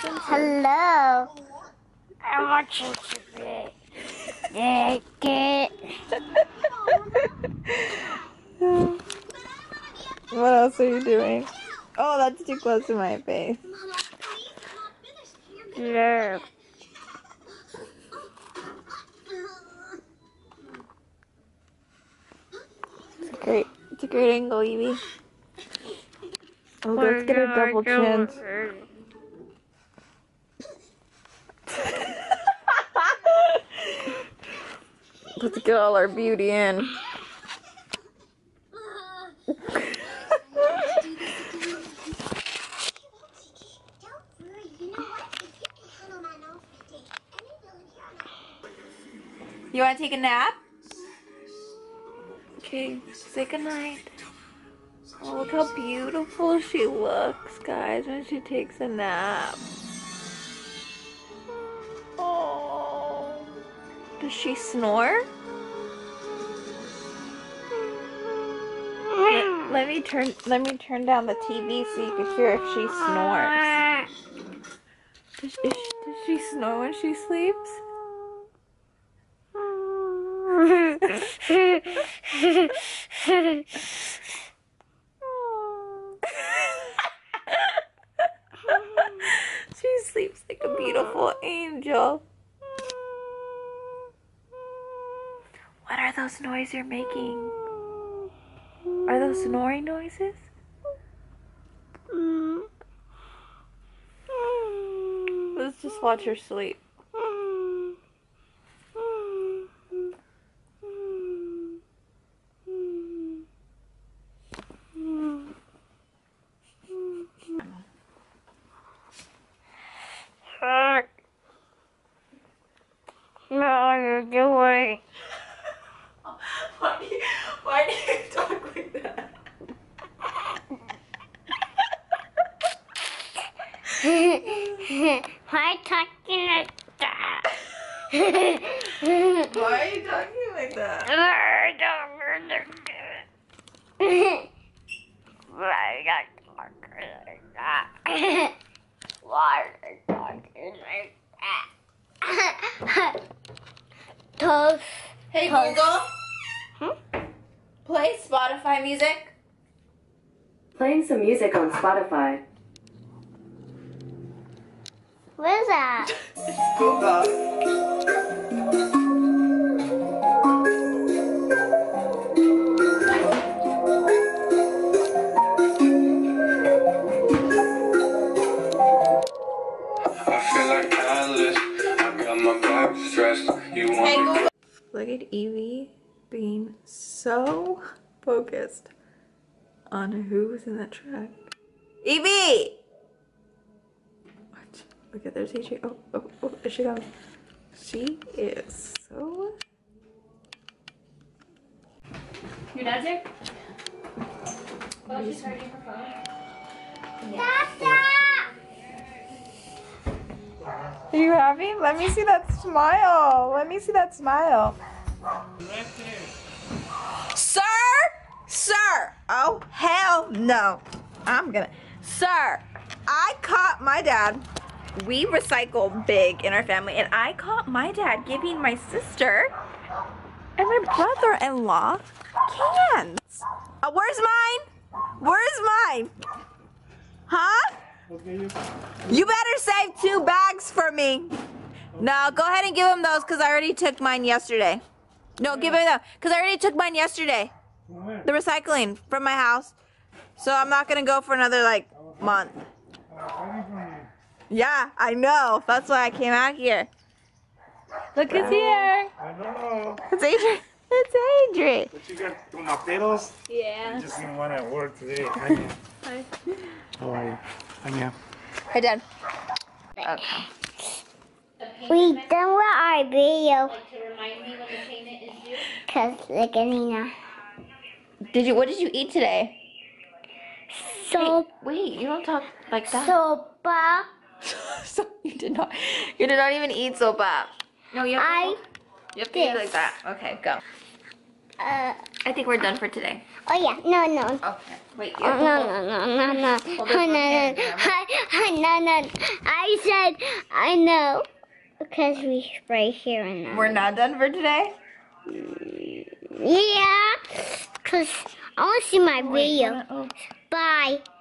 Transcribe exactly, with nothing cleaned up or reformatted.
Hello. I want you to be naked. What else are you doing? Oh, that's too close to my face. No. It's a great, it's a great angle, Evie. Oh, let's get a double chin. Let's get all our beauty in. You want to take a nap? Okay, say goodnight. Oh, look how beautiful she looks, guys, when she takes a nap. Oh, does she snore? Let, let me turn. Let me turn down the T V so you can hear if she snores. Does she, does she snore when she sleeps? She sleeps like a beautiful angel. What are those noises you're making? Are those snoring noises? Let's just watch her sleep. No, you're doing. Why do you, why do you talk like that? Why talking like that? Why are you talking like that? Why talking like that? Why talking like that? Toast. Hey Toast. Google, Hmm? play Spotify music. Playing some music on Spotify. What is that? Google. Hey Google. Look at Evie being so focused on who's in the track. Evie! Watch. Look at their teacher. Oh, oh, oh, there she goes. She is so... Your dad's here? Oh, she's charging her phone. Are you happy? Let me see that smile. Let me see that smile. Sir! Sir! Oh, hell no. I'm gonna... Sir, I caught my dad. We recycle big in our family, and I caught my dad giving my sister and my brother-in-law cans. Uh, where's mine? Where's mine? Huh? You better save two bags for me. No, go ahead and give him those because I already took mine yesterday. No, give him them because I already took mine yesterday. The recycling from my house. So I'm not going to go for another like month. Yeah, I know. That's why I came out here. Look who's here. I know. It's Adrian. It's Adrian. But you got tomatoes? Yeah. I just didn't want to work today. Anya. Hi. How are you? Anya. Hi, Dad. Okay. We done with our video. Like to remind me when the payment is due? Cause look at Nina. Did you? What did you eat today? So, Wait, you don't talk like that. sopa. So you did not. You did not even eat sopa. No, you have to, I you have to eat like that. Okay, go. uh I think we're done for today. Oh yeah, no, no. Okay. Wait. You Oh, have to no, hold- no, no, no, no. Hold Oh, this no, one no, hand, I, no, no. I said I know because we spray here and there. We're not done for today. Yeah, because I want to see my Wait, video. wanna- oh. Bye.